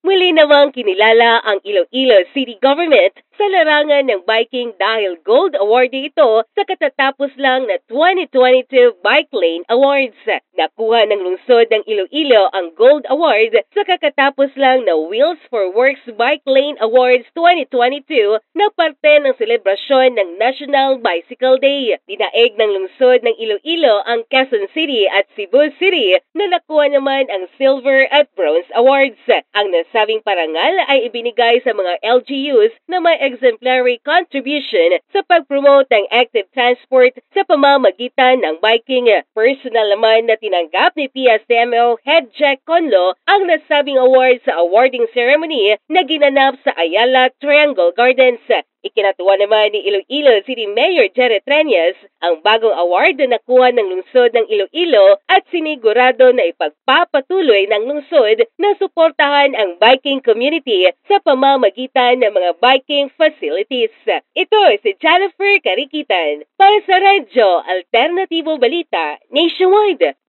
Muli namang kinilala ang Iloilo City Government sa larangan ng biking dahil Gold Awardee ito sa katatapos lang na 2022 Bike Lane Awards. Nakuha ng lungsod ng Iloilo ang Gold Award sa kakatapos lang na Wheels for Works Bike Lane Awards 2022 na parte ng selebrasyon ng National Bicycle Day. Dinaig ng lungsod ng Iloilo ang Quezon City at Cebu City na nakuha naman ang Silver at Bronze Awards. Ang nasabing parangal ay ibinigay sa mga LGUs na may exemplary contribution sa pag-promote ng active transport sa pamamagitan ng biking. Personal naman na tinanggap ni PSTMO Head Jack Conlo ang nasabing award sa awarding ceremony na ginanap sa Ayala Triangle Gardens. Ikinatuwa naman ni Iloilo City Mayor Jerry Treñas ang bagong award na nakuha ng lungsod ng Iloilo at sinigurado na ipagpapatuloy ng lungsod na suportahan ang biking community sa pamamagitan ng mga biking facilities. Ito si Jennifer Carikitan para sa Radyo Alternatibo Balita Nationwide.